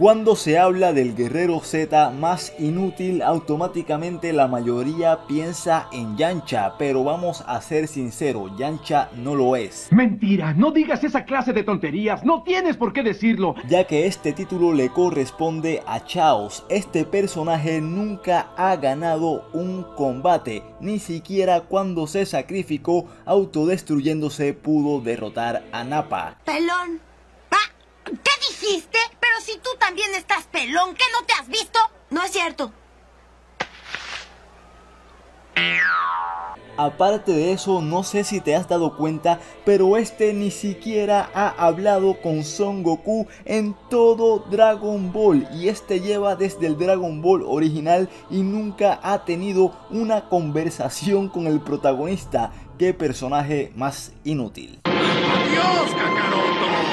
Cuando se habla del guerrero Z más inútil, automáticamente la mayoría piensa en Yamcha, pero vamos a ser sinceros, Yamcha no lo es. Mentira, no digas esa clase de tonterías, no tienes por qué decirlo. Ya que este título le corresponde a Chaos, este personaje nunca ha ganado un combate, ni siquiera cuando se sacrificó autodestruyéndose pudo derrotar a Nappa. Pelón. ¿Qué dijiste? Pero si tú también estás pelón, ¿qué no te has visto? No es cierto. Aparte de eso, no sé si te has dado cuenta, pero este ni siquiera ha hablado con Son Goku en todo Dragon Ball, y este lleva desde el Dragon Ball original y nunca ha tenido una conversación con el protagonista. ¡Qué personaje más inútil! ¡Adiós, Kakaroto!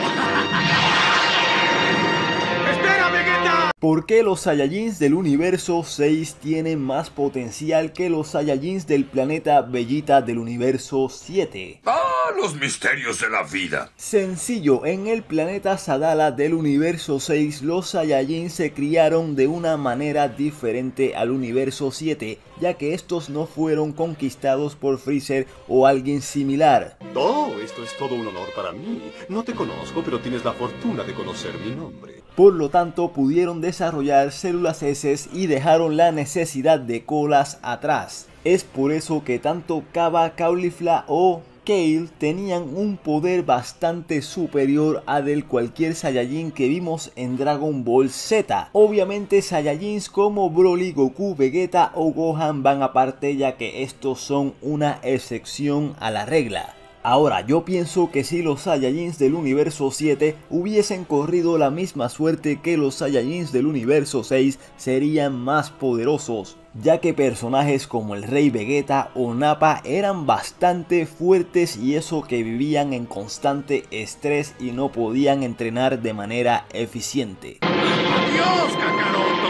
¡Espera, Vegeta! ¿Por qué los Saiyajins del universo 6 tienen más potencial que los Saiyajins del planeta Vegeta del universo 7? ¡Ah, los misterios de la vida! Sencillo, en el planeta Sadala del universo 6 los Saiyajins se criaron de una manera diferente al universo 7, ya que estos no fueron conquistados por Freezer o alguien similar. Oh, esto es todo un honor para mí. No te conozco, pero tienes la fortuna de conocer mi nombre. Por lo tanto, pudieron desarrollar células S y dejaron la necesidad de colas atrás. Es por eso que tanto Kaba, Caulifla o Kale tenían un poder bastante superior a del cualquier Saiyajin que vimos en Dragon Ball Z. Obviamente Saiyajins como Broly, Goku, Vegeta o Gohan van aparte, ya que estos son una excepción a la regla. Ahora, yo pienso que si los Saiyajins del universo 7 hubiesen corrido la misma suerte que los Saiyajins del universo 6, serían más poderosos, ya que personajes como el Rey Vegeta o Nappa eran bastante fuertes, y eso que vivían en constante estrés y no podían entrenar de manera eficiente. ¡Adiós, Kakaroto!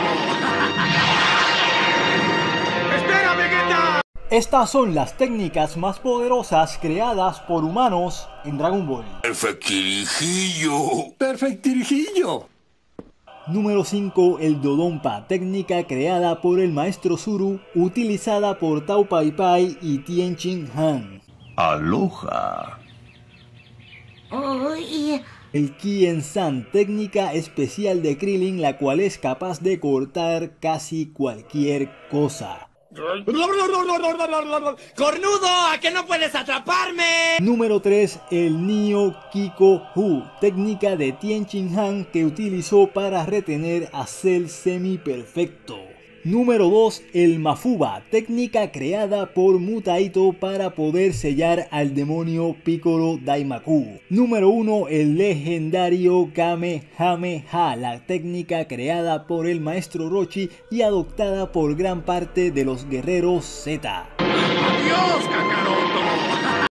¡Espera, Vegeta! Estas son las técnicas más poderosas creadas por humanos en Dragon Ball. ¡Perfectirijillo! ¡Perfectirijillo! Número 5. El Dodonpa, técnica creada por el maestro Zuru, utilizada por Tao Pai Pai y Tien Shin Han. ¡Aloha! Uy. El Kien San, técnica especial de Krillin, la cual es capaz de cortar casi cualquier cosa. ¡Cornudo! ¿A qué no puedes atraparme? Número 3. El Nio Kiko Hu, técnica de Tien Shin Han que utilizó para retener a Cell semi perfecto. Número 2. El Mafuba, técnica creada por Mutaito para poder sellar al demonio Piccolo Daimaku. Número 1. El legendario Kamehameha, la técnica creada por el maestro Roshi y adoptada por gran parte de los guerreros Z. ¡Adiós, Kakaroto!